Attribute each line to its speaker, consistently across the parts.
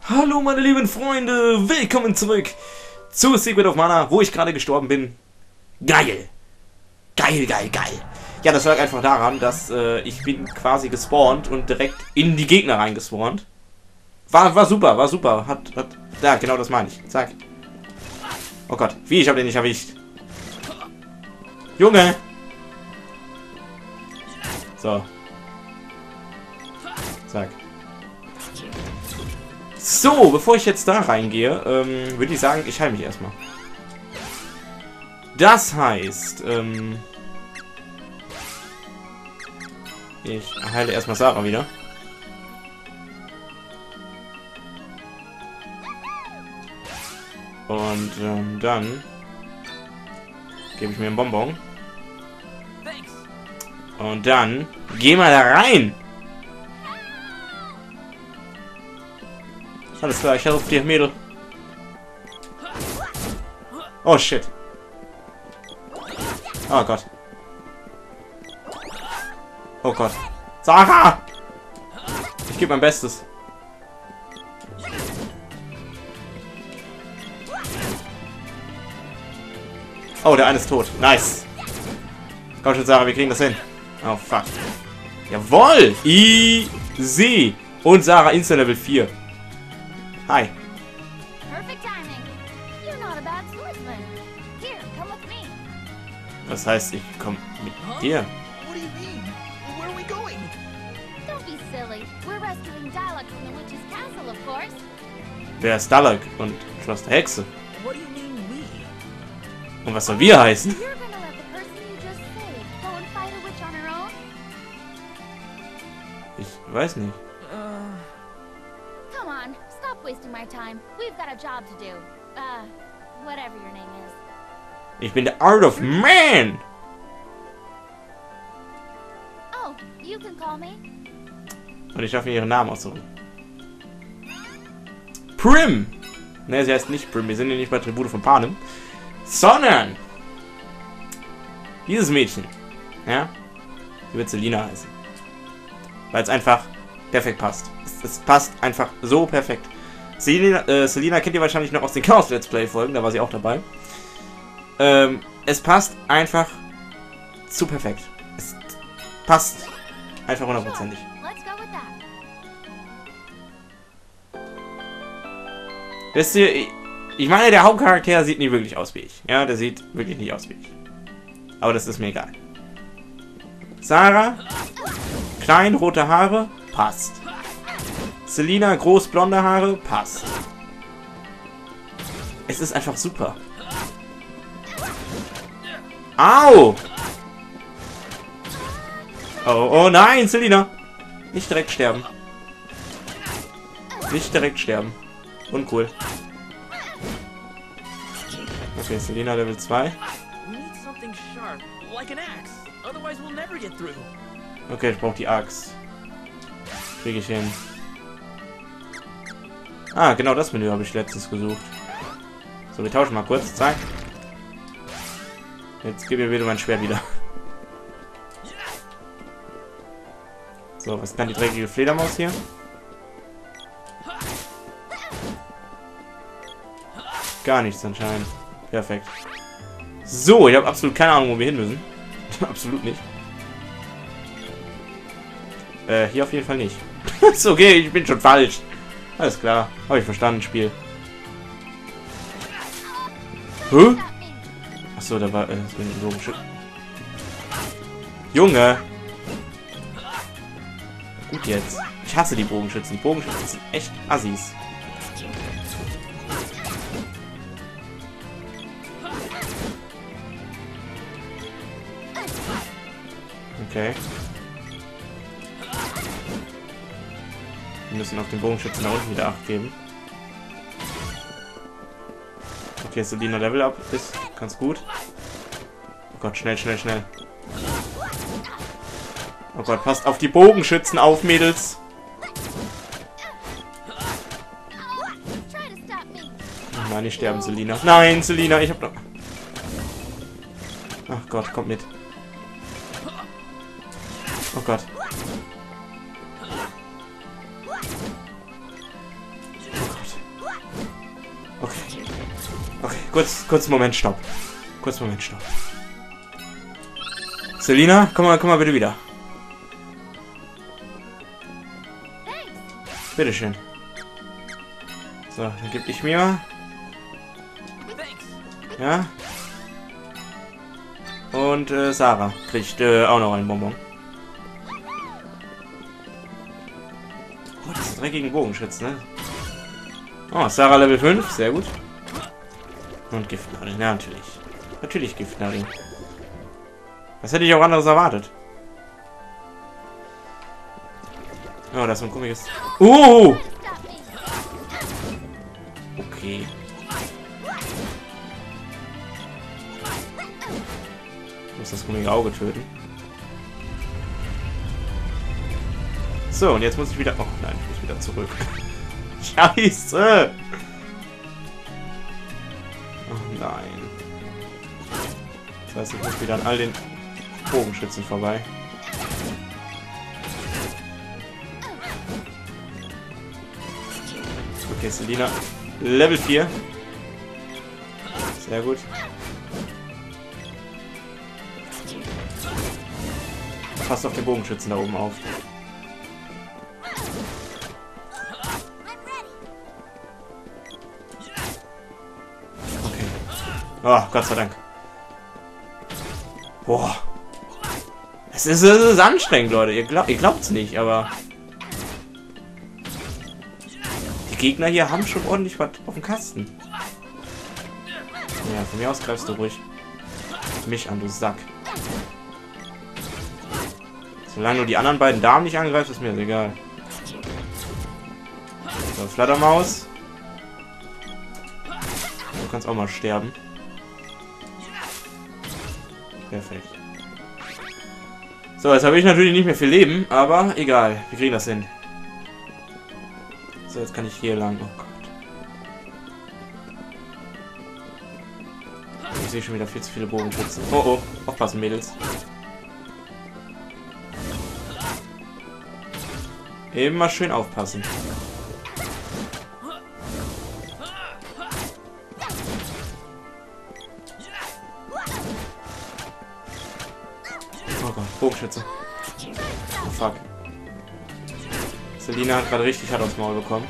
Speaker 1: Hallo meine lieben Freunde, willkommen zurück zu Secret of Mana, wo ich gerade gestorben bin. Geil! Geil, geil, geil! Ja, das lag einfach daran, dass ich bin quasi gespawnt und direkt in die Gegner reingespawnt. War super, war super. Ja, genau das meine ich. Zack. Oh Gott, wie, ich habe den nicht erwischt. Junge! So. Zack. So, bevor ich jetzt da reingehe, würde ich sagen, ich heile mich erstmal. Das heißt, ich heile erstmal Sarah wieder. Und dann gebe ich mir einen Bonbon. Und dann geh mal da rein. Alles klar, ich helfe dir, Mädel. Oh shit. Oh Gott. Oh Gott. Sarah! Ich gebe mein Bestes. Oh, der eine ist tot. Nice. Komm schon, Sarah, wir kriegen das hin. Oh, fuck. Jawohl! Easy! Und Sarah Insta Level 4. Hi. Das heißt, ich komme mit dir. Wer ist Dalag und Schloss der Hexe? Und was soll wir heißen? Ich weiß nicht.
Speaker 2: Come on, stop wasting my time. We've got a job to do. Whatever your name is.
Speaker 1: Ich bin der Art of Man!
Speaker 2: Oh, you can call me.
Speaker 1: Und ich darf mir ihren Namen aussuchen. Prim! Ne, sie heißt nicht Prim. Wir sind hier nicht bei Tribute von Panem. Sondern dieses Mädchen. Ja? Sie wird Selina heißen. Weil es einfach perfekt passt. Es passt einfach so perfekt. Selina kennt ihr wahrscheinlich noch aus den Chaos Let's Play Folgen. Da war sie auch dabei. Es passt einfach zu perfekt. Es passt einfach hundertprozentig. Wisst ihr, ich meine, der Hauptcharakter sieht nicht wirklich aus wie ich. Ja, der sieht wirklich nicht aus wie ich. Aber das ist mir egal. Sarah, klein, rote Haare, passt. Selina, groß, blonde Haare, passt. Es ist einfach super. Au! Oh, oh nein, Selina! Nicht direkt sterben. Nicht direkt sterben. Uncool. Okay, Selina Level 2. Okay, ich brauche die Axt. Kriege ich hin. Ah, genau das Menü habe ich letztens gesucht. So, wir tauschen mal kurz. Zack. Jetzt gebe ich wieder mein Schwert wieder. So, was kann die dreckige Fledermaus hier? Gar nichts anscheinend. Perfekt. So, ich habe absolut keine Ahnung, wo wir hin müssen. Absolut nicht. Hier auf jeden Fall nicht. Ist okay, ich bin schon falsch. Alles klar. Habe ich verstanden, Spiel. Hä? Achso, da war ein Bogenschützen. Junge! Gut jetzt. Ich hasse die Bogenschützen. Bogenschützen sind echt Assis. Okay. Wir müssen auf den Bogenschützen da unten wieder Acht geben. Okay, Selina Level Up ist ganz gut. Oh Gott, schnell, schnell, schnell. Oh Gott, passt auf die Bogenschützen auf, Mädels. Oh nein, nicht sterben, Selina. Nein, Selina, ich hab noch... Ach Gott, kommt mit. Oh Gott. Oh Gott. Okay. Okay, kurz Moment, Stopp. Kurz Moment, Stopp. Selina, komm mal bitte wieder. Bitteschön. So, dann gebe ich mir mal. Ja. Und Sarah kriegt auch noch einen Bonbon. Oh, das ist dreckigen Bogenschützen, ne? Oh, Sarah Level 5, sehr gut. Und Giftnadel, ja, natürlich. Natürlich Giftnadel. Was hätte ich auch anderes erwartet? Oh, das ist so ein komisches... Okay. Ich muss das komische Auge töten. So, und jetzt muss ich wieder... Oh nein, ich muss wieder zurück. Scheiße! Oh nein. Das heißt, ich muss wieder an all den Bogenschützen vorbei. Okay, Selina. Level 4. Sehr gut. Passt auf den Bogenschützen da oben auf. Okay. Oh, Gott sei Dank. Boah. Es ist anstrengend, Leute. Ihr glaubt's nicht, aber... Die Gegner hier haben schon ordentlich was auf dem Kasten. Ja, von mir aus greifst du ruhig mich an, du Sack. Solange du die anderen beiden Damen nicht angreifst, ist mir das egal. So, Flattermaus. Du kannst auch mal sterben. Perfekt. So, jetzt habe ich natürlich nicht mehr viel Leben, aber egal. Wir kriegen das hin. So, jetzt kann ich hier lang. Oh Gott. Ich sehe schon wieder viel zu viele Bogenschützen. Oh oh, aufpassen, Mädels. Eben mal schön aufpassen. Oh Gott, Bogenschütze. Oh fuck. Selina hat gerade richtig hart aufs Maul bekommen.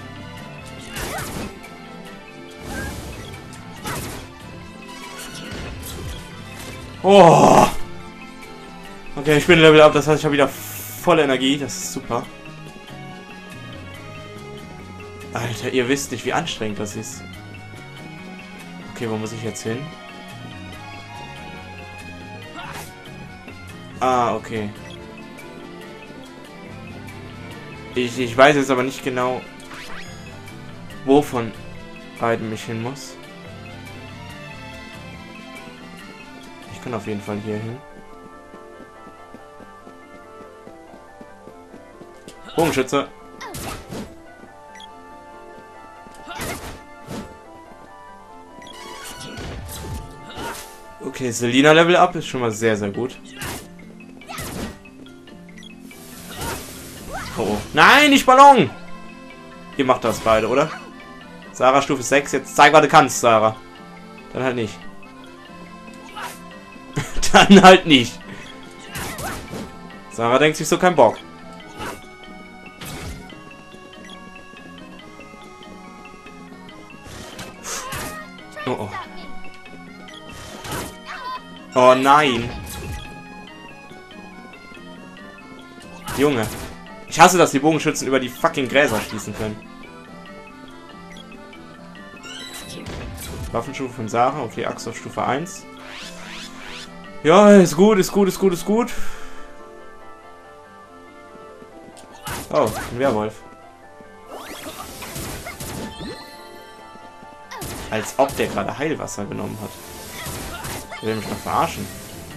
Speaker 1: Oh! Okay, ich bin Level up, das heißt, ich habe wieder volle Energie. Das ist super. Alter, ihr wisst nicht, wie anstrengend das ist. Okay, wo muss ich jetzt hin? Ah, okay. Ich weiß jetzt aber nicht genau, wo von beiden mich hin muss. Ich kann auf jeden Fall hier hin. Bogenschütze. Okay, Selina Level Up ist schon mal sehr, sehr gut. Oh. Nein, nicht Ballon! Ihr macht das beide, oder? Sarah Stufe 6. Jetzt zeig, was du kannst, Sarah. Dann halt nicht. Dann halt nicht. Sarah denkt sich so kein Bock. Oh oh. Oh nein. Junge. Ich hasse, dass die Bogenschützen über die fucking Gräser schießen können. Waffenstufe von Sarah. Okay, Axt auf Stufe 1. Ja, ist gut, ist gut, ist gut, ist gut. Oh, ein Werwolf. Als ob der gerade Heilwasser genommen hat. Der will mich noch verarschen.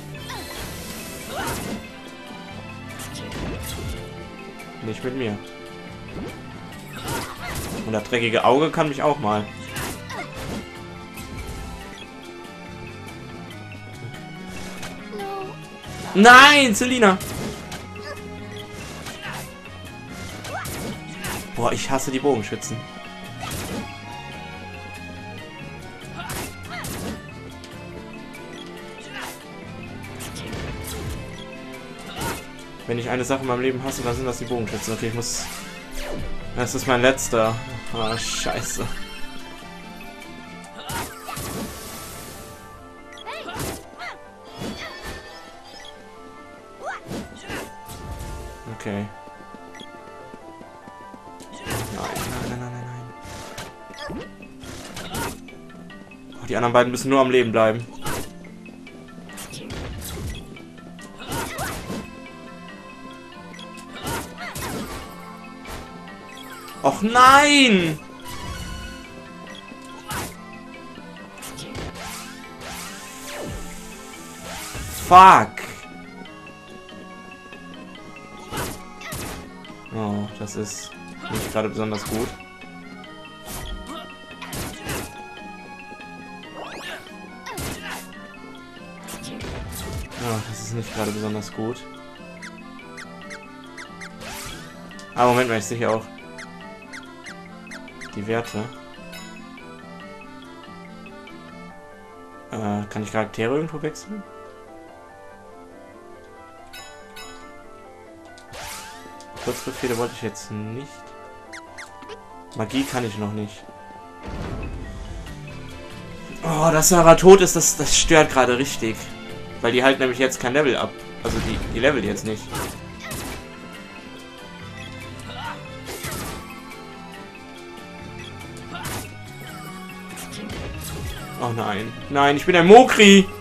Speaker 1: Nicht mit mir. Und das dreckige Auge kann mich auch mal. Nein, Selina! Boah, ich hasse die Bogenschützen. Wenn ich eine Sache in meinem Leben hasse, dann sind das die Bogenschützen. Okay, ich muss... Das ist mein letzter. Ah, scheiße. Okay. Nein. Oh, die anderen beiden müssen nur am Leben bleiben. Och nein! Fuck! Oh, das ist nicht gerade besonders gut. Oh, das ist nicht gerade besonders gut. Aber Moment mal, ich sehe hier auch die Werte. Kann ich Charaktere irgendwo wechseln? Kurzbefehle wollte ich jetzt nicht. Magie kann ich noch nicht. Oh, dass Sarah tot ist, das stört gerade richtig. Weil die halt nämlich jetzt kein Level ab. Also die levelt jetzt nicht. Oh nein. Nein, ich bin ein Mokri.